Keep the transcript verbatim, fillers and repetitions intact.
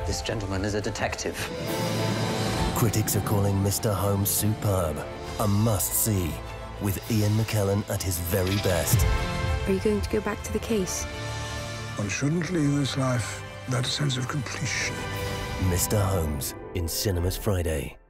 This gentleman is a detective. Critics are calling Mister Holmes superb. A must-see, with Ian McKellen at his very best. Are you going to go back to the case? One shouldn't leave this life without a sense of completion. Mister Holmes, in cinemas Friday.